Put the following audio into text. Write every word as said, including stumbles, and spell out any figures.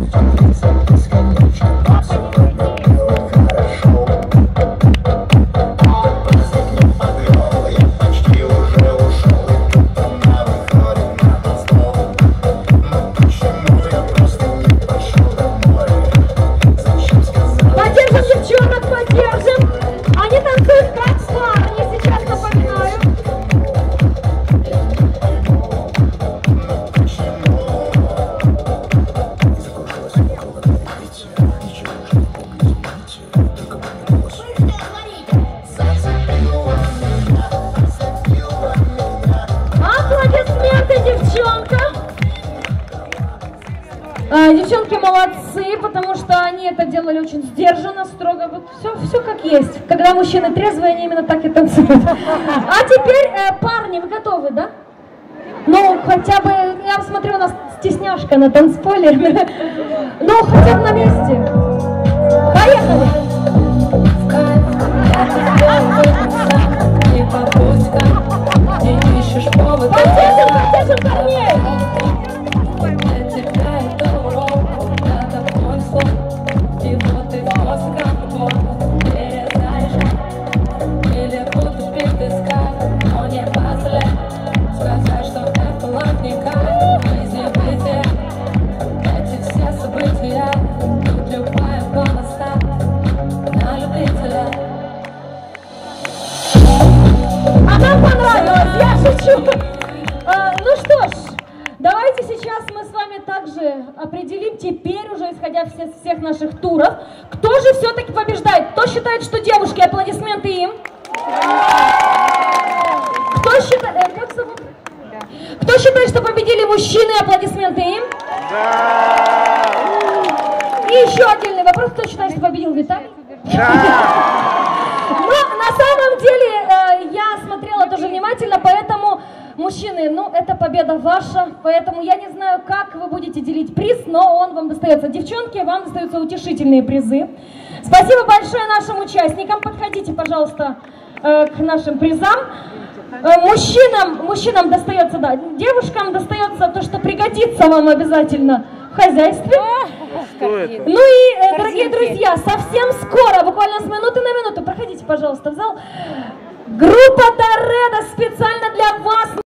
Девчонки молодцы, потому что они это делали очень сдержанно, строго, вот все, все как есть. Когда мужчины трезвые, они именно так и танцуют. А теперь, э, парни, вы готовы, да? Ну, хотя бы, я смотрю, у нас стесняшка на танцполе. Ну, хотя бы на месте. Поехали! Потешим, потешим парней! А, ну что ж, давайте сейчас мы с вами также определим, теперь уже исходя из всех наших туров, кто же все-таки побеждает. Кто считает, что девушки, аплодисменты им? Кто считает, э, как зовут? Кто считает, что победили мужчины, аплодисменты им? И еще отдельный вопрос, кто считает, что победил Виталий? Но на самом деле я смотрела тоже внимательно, поэтому, мужчины, ну это победа ваша, поэтому я не знаю, как вы будете делить приз, но он вам достается. Девчонки, вам достаются утешительные призы. Спасибо большое нашим участникам. Подходите, пожалуйста, к нашим призам. Мужчинам, мужчинам достается, да, девушкам достается то, что пригодится вам обязательно в хозяйстве. Ну и, дорогие друзья, совсем скоро, буквально с минуты на минуту, проходите, пожалуйста, в зал. Группа Торедо специально для вас.